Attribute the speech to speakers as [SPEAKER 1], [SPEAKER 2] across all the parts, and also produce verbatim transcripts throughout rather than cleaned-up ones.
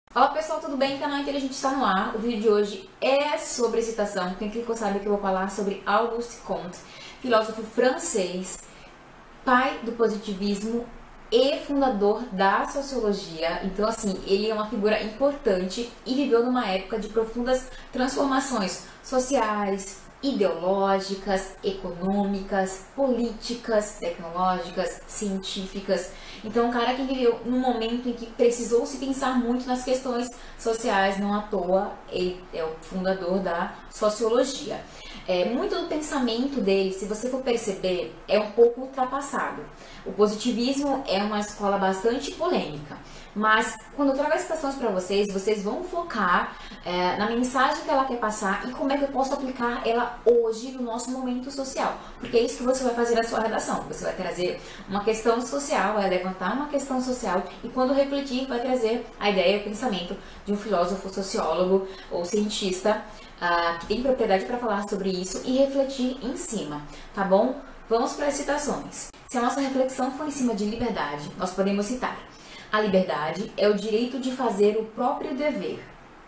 [SPEAKER 1] Olá pessoal, tudo bem? Canal Inteligente está no ar. O vídeo de hoje é sobre citação. Quem clicou sabe que eu vou falar sobre Auguste Comte, filósofo francês, pai do positivismo e fundador da sociologia. Então, assim, ele é uma figura importante e viveu numa época de profundas transformações sociais, ideológicas, econômicas, políticas, tecnológicas, científicas. Então, um cara que viveu num momento em que precisou se pensar muito nas questões sociais, não à toa, ele é o fundador da sociologia. É, muito do pensamento dele, se você for perceber, é um pouco ultrapassado. O positivismo é uma escola bastante polêmica, mas quando eu trago as citações para vocês, vocês vão focar é, na mensagem que ela quer passar e como é que eu posso aplicar ela hoje no nosso momento social. Porque é isso que você vai fazer na sua redação. Você vai trazer uma questão social, vai levantar uma questão social e quando refletir vai trazer a ideia, o pensamento de um filósofo, sociólogo ou cientista uh, que tem propriedade para falar sobre isso e refletir em cima, tá bom? Vamos para as citações. Se a nossa reflexão for em cima de liberdade, nós podemos citar: a liberdade é o direito de fazer o próprio dever.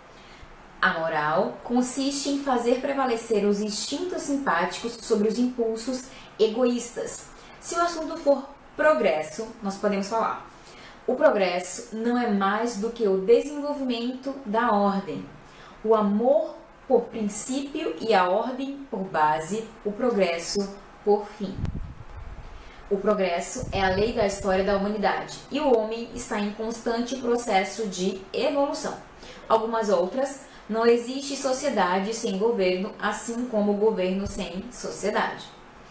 [SPEAKER 1] A moral consiste em fazer prevalecer os instintos simpáticos sobre os impulsos egoístas. Se o assunto for progresso, nós podemos falar: o progresso não é mais do que o desenvolvimento da ordem. O amor por princípio e a ordem por base, o progresso por fim. O progresso é a lei da história da humanidade e o homem está em constante processo de evolução. Algumas outras: não existe sociedade sem governo, assim como governo sem sociedade.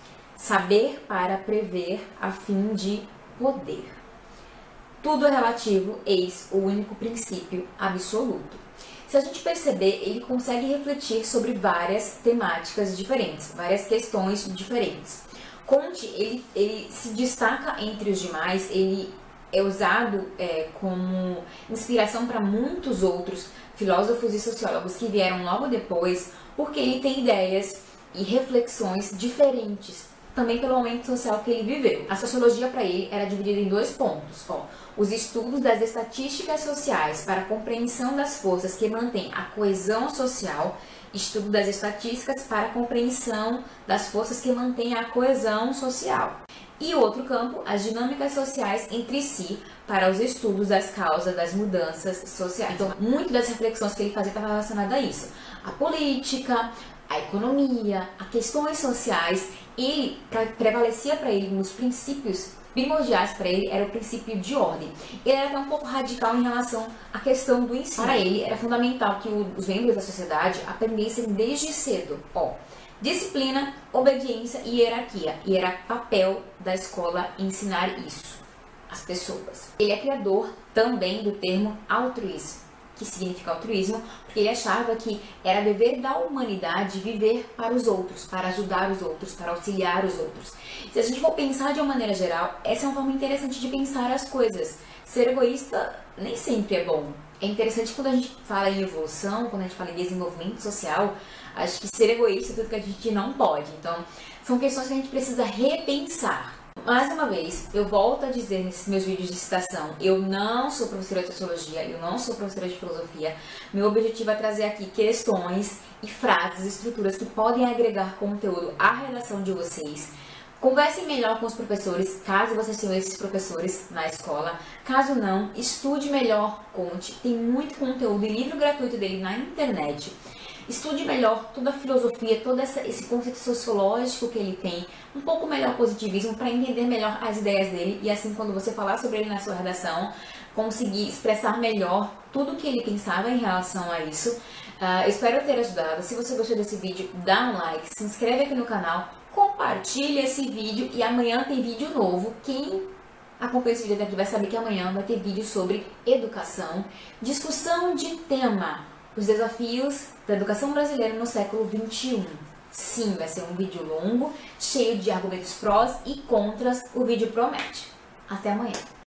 [SPEAKER 1] Saber para prever a fim de poder. Tudo é relativo, eis o único princípio absoluto. Se a gente perceber, ele consegue refletir sobre várias temáticas diferentes, várias questões diferentes. Comte, ele, ele se destaca entre os demais, ele é usado é, como inspiração para muitos outros filósofos e sociólogos que vieram logo depois, porque ele tem ideias e reflexões diferentes, também pelo momento social que ele viveu. A sociologia para ele era dividida em dois pontos: ó, os estudos das estatísticas sociais para a compreensão das forças que mantêm a coesão social, estudo das estatísticas para a compreensão das forças que mantêm a coesão social. E o outro campo, as dinâmicas sociais entre si, para os estudos das causas das mudanças sociais. Então, muito das reflexões que ele fazia estava relacionada a isso: a política, a economia, a questões sociais. Ele prevalecia para ele nos princípios primordiais para ele era o princípio de ordem. Ele era até um pouco radical em relação à questão do ensino. Para ele era fundamental que os membros da sociedade aprendessem desde cedo, ó, disciplina, obediência e hierarquia. E era papel da escola ensinar isso às pessoas. Ele é criador também do termo altruísmo, que significa altruísmo, porque ele achava que era dever da humanidade viver para os outros, para ajudar os outros, para auxiliar os outros. Se a gente for pensar de uma maneira geral, essa é uma forma interessante de pensar as coisas. Ser egoísta nem sempre é bom. É interessante quando a gente fala em evolução, quando a gente fala em desenvolvimento social, acho que ser egoísta é tudo que a gente não pode. Então, são questões que a gente precisa repensar. Mais uma vez, eu volto a dizer nesses meus vídeos de citação, eu não sou professora de sociologia, eu não sou professora de filosofia. Meu objetivo é trazer aqui questões e frases, estruturas que podem agregar conteúdo à redação de vocês. Conversem melhor com os professores, caso vocês tenham esses professores na escola. Caso não, estude melhor Comte. Tem muito conteúdo e livro gratuito dele na internet. Estude melhor toda a filosofia, todo essa, esse conceito sociológico que ele tem, um pouco melhor o positivismo, para entender melhor as ideias dele e assim, quando você falar sobre ele na sua redação, conseguir expressar melhor tudo o que ele pensava em relação a isso. Uh, eu espero ter ajudado. Se você gostou desse vídeo, dá um like, se inscreve aqui no canal, compartilha esse vídeo e amanhã tem vídeo novo. Quem acompanha esse vídeo aqui vai saber que amanhã vai ter vídeo sobre educação, discussão de tema: os desafios da educação brasileira no século vinte e um. Sim, vai ser um vídeo longo, cheio de argumentos prós e contras. O vídeo promete. Até amanhã.